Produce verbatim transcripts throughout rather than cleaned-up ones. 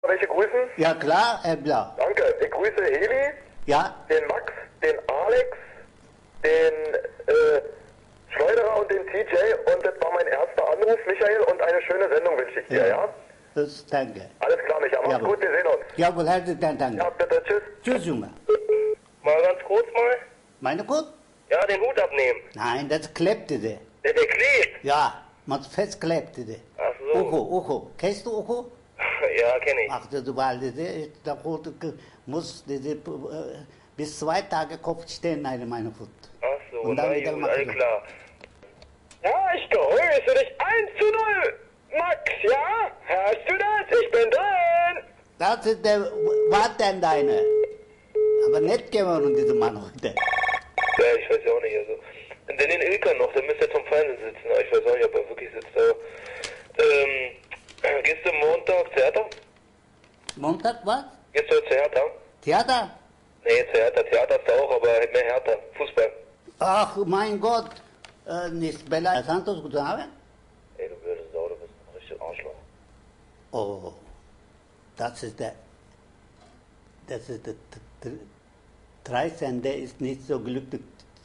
Welche grüßen? Ja klar, Herr Blau. Danke. Ich grüße Heli, Ja, den Max, den Alex, den äh, Schleuderer und den T J. Und das war mein erster Anruf, Michael. Und eine schöne Sendung wünsche ich dir, ja? das danke. Alles klar, Michael. Mach's Jawohl. gut, wir sehen uns. Jawohl, herzlichen Dank. Ja, bitte. Tschüss. Tschüss, Junge. Mal ganz kurz mal. Meine gut? Ja, den Hut abnehmen. Nein, das klebte der. Der, der klebt. Ja, man festklebte der. Ach so. Ucho, Ucho. Kennst du Ucho? Ja, kenne ich. Ach, du weil da muss diese, äh, bis zwei Tage Kopf stehen, eine meine Fuß. Ach so, Und dann na wieder gut, machen alles wir. klar. Ja, ich grüße dich. eins zu null. Max, ja? Hörst du das? Ich bin drin. Das ist der, was denn deine? Aber nicht geworden, diese Mann heute. Ja, ich weiß ja auch nicht, also. Und dann den Ilkan noch, der müsste zum Fernsehen sitzen. Aber ich weiß auch nicht, ob er wirklich sitzt. Aber, ähm, gehst du Montag zur Hertha? Montag was? Gehst du zur Hertha? Theater? Nee, zur Hertha. Theater ist da auch, aber mehr Hertha. Fußball. Ach, mein Gott. Äh, nicht Belau Santos, guten Abend. Ey, du blöde Sau, du bist ein richtiger Arschloch. Oh, das ist der, das ist der, der, der dreizehn, der ist nicht so glücklich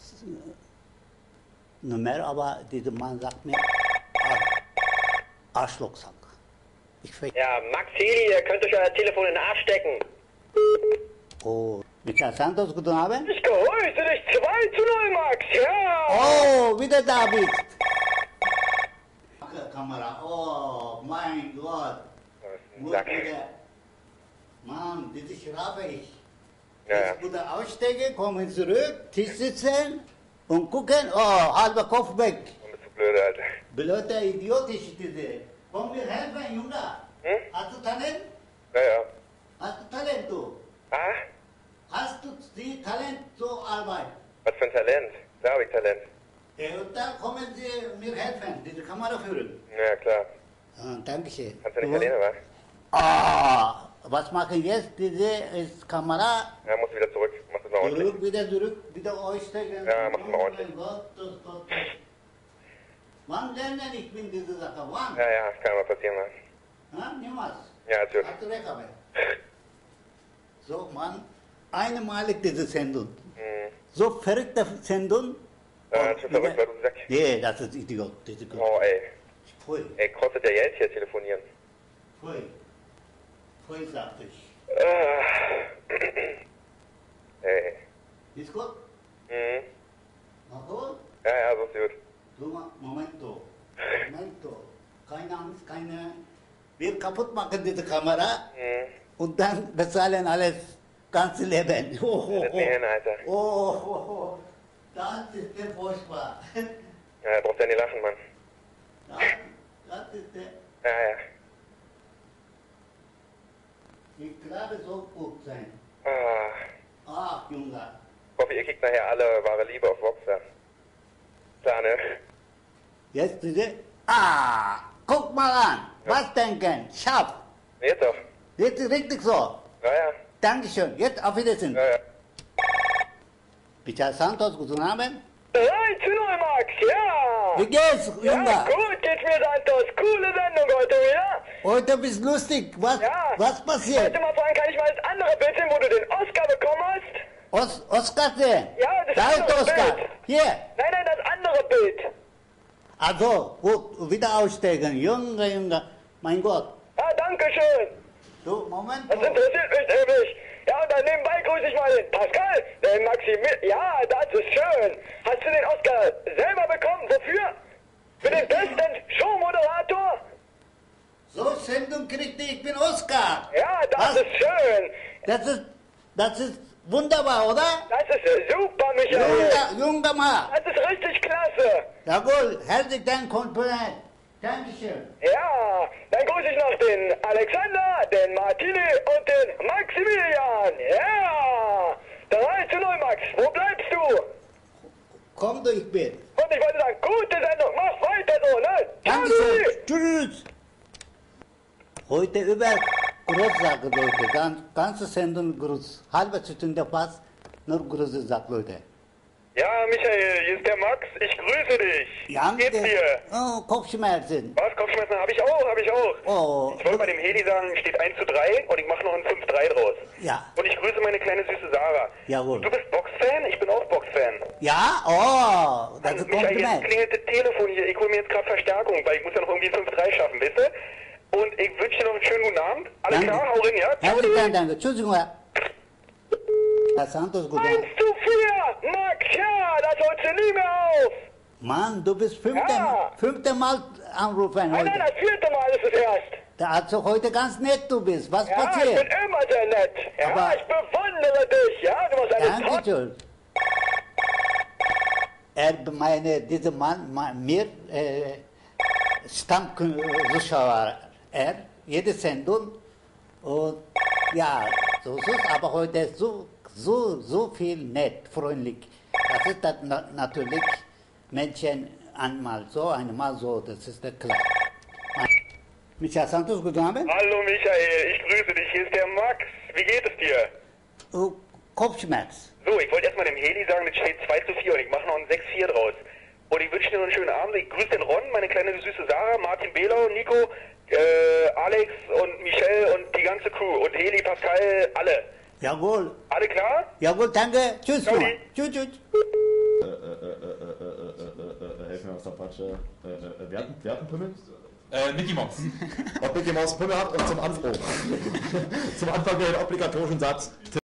Nummer, aber dieser Mann sagt mir, Arschlochsack. Ich ver Ja, Max Heli, ihr könnt euch euer Telefon in den Arsch stecken. Oh, Michael Santos, guten Abend. Ich grüße dich. zwei zu null, Max, ja? Oh, wieder da bist. Kamera, oh, mein Gott. Muss Sack. wieder, Mann, das ist schraube ich. Ja, ja. Jetzt wieder aussteigen, kommen zurück, Tisch sitzen und gucken, oh, halber Kopf weg. Du bist so blöde, Alter. Blöder Idiot ist diese. Komm, wir helfen, Junge. Hm? Hast du Talent? Ja, ja. Hast du Talent, du? Ah, Hast du die Talent zur Arbeit? was für ein Talent. Da habe ich Talent. Ja, und dann kommen Sie mir helfen, diese Kamera führen. Ja, klar. Ah, Dankeschön. Kannst du nicht Italiener, wa? Ah, was machen jetzt diese ist Kamera? Ja, musst du wieder zurück. Mach das mal ordentlich. Zurück, wieder zurück, wieder aussteigen. Ja, mach mal Oh ordentlich. mein Gott, Gott, Gott. Wann lernen ich bin diese Sache? Wann? Ja, ja, kann mal passieren, wa? Ha, niemals. Ja, ist gut. Hast du recht, aber. So, Mann, einmalig diese Sendung. Hm. So verrückte Sendung. Ja, Und das ist schon verrückt, weil du sagst. Nee, das ist Idiot. Das ist Idiot. Oh, ey. Pfui, Ey, kostet ja Geld hier telefonieren. pfui. Pfui, sagte ich. Ah. Ey. Ist gut? Mhm. Na gut? Ja, ja, so ist gut. Du, Ma- Momento. Momento. Keine Angst, keine... Wir kaputt machen diese Kamera Mhm. und dann bezahlen alles ganze Leben. Oh, oh, Das ist nicht hin, Alter. oh. Oh, oh, oh. Das ist der furchtbar. Ja, da brauchst du ja nicht lachen, Mann. Das, das ist der... Ja, ja. Ich glaube, so gut sein. Ah. Ach, Junge. Ich hoffe, ihr kriegt nachher alle wahre Liebe auf Voxer. Klar, ne? Jetzt diese... Ah, guck mal an. Was denken? Scharf. Jetzt doch. Jetzt ist richtig so. Ja, ja. Dankeschön. Jetzt auf Wiedersehen. Ja, ja. Michael Santos, guten Abend. drei zu null, Max, ja? Wie geht's, Ja, Junge? gut geht's mir, Santos. Coole Sendung heute wieder. Heute bist du lustig. Was, Ja. was passiert? Heute mal fragen, kann ich mal das andere Bild sehen, wo du den Oscar bekommen hast? Os Oscar sehen? Ja, das Da ist andere Oscar. Bild. Hier. Nein, nein, das andere Bild. Also, gut, wieder aussteigen. Junge, Junge. Mein Gott. Ja, danke schön. Du, Moment. Das interessiert mich nämlich. Ja, und dann nebenbei grüße ich mal den Pascal, den Maximilian. Ja, das ist schön. Hast du den Oscar selber bekommen? Wofür? Für den besten Showmoderator? So Sendung kriegte ich, bin Oscar. Ja, das Was? ist schön. Das ist, das ist wunderbar, oder? Das ist super, Michael. Junge, Junge Mann. Das ist richtig klasse. Jawohl, herzlichen Dank, Kompliment. Dankeschön. Ja, dann grüße ich noch den Alexander, den Martini und den Maximilian. Ja, drei zu null, Max. Wo bleibst du? Komm du, ich bin. Und ich wollte sagen, gute Sendung. Mach weiter so, ne? Dankeschön. Tschüssi. Tschüss. Heute über Gruß sagen, Leute. Ganz, ganze Sendung Gruß. Halbe Stunde fast nur Grüße sagt, Leute. Ja, Michael, hier ist der Max. Ich grüße dich. Ja, Wie geht's dir? Oh, Kopfschmerzen. Was? Kopfschmerzen? Hab ich auch, hab ich auch. Oh. Ich wollte bei dem Heli sagen, steht eins zu drei und ich mache noch ein fünf drei draus. Ja. Und ich grüße meine kleine süße Sarah. Jawohl. Du bist Boxfan? Ich bin auch Boxfan. Ja? Oh, das ist Michael, jetzt Kompliment. klingelt das Telefon hier. Ich hole mir jetzt gerade Verstärkung, weil ich muss ja noch irgendwie fünf drei schaffen, wisst ihr? Und ich wünsche dir noch einen schönen guten Abend. Alles Danke. klar, hau rein, ja? Herzlichen Dank, danke. Entschuldigung, Herr Herr Santos, guten eins Abend. zu vier! Max, ja, das holst du nie mehr auf! Mann, du bist fünfte, Ja. fünfte Mal anrufen Nein, nein, heute. das vierte Mal ist es erst. Also heute ganz nett du bist. Was Ja, ich passiert? bin immer sehr nett. Ja, Aber- ich bewundere dich, ja, du machst alles Danke top. schön. Er, meine, dieser Mann, mein, mir, äh, Stammzuschauer, er, jede Sendung. Und ja, so ist es, aber heute ist so, so, so viel nett, freundlich. Das ist das na, natürlich Menschen einmal so, einmal so, das ist der klar. Michael Santos, guten Abend. Hallo Michael, ich grüße dich. Hier ist der Max. Wie geht es dir? Oh, Kopfschmerz. So, ich wollte erstmal dem Heli sagen, das steht zwei zu vier und ich mache noch ein sechs vier draus. Und ich wünsche dir noch einen schönen Abend. Ich grüße den Ron, meine kleine süße Sarah, Martin Belau, Nico, äh, Alex und Michelle und die ganze Crew. Und Heli, Pascal, alle. Jawohl. Alle klar? Jawohl, danke. Tschüss. Ciao. Mann. Tschüss, tschüss. Äh, äh, äh, äh, äh, äh, äh, helf mir aus der Patsche. Äh, äh, äh, wer hat wer hat einen Pimmel? Äh, Mickey Mouse. Ob Mickey Maus Pimmel hat und zum Anfang. Zum Anfang den obligatorischen Satz.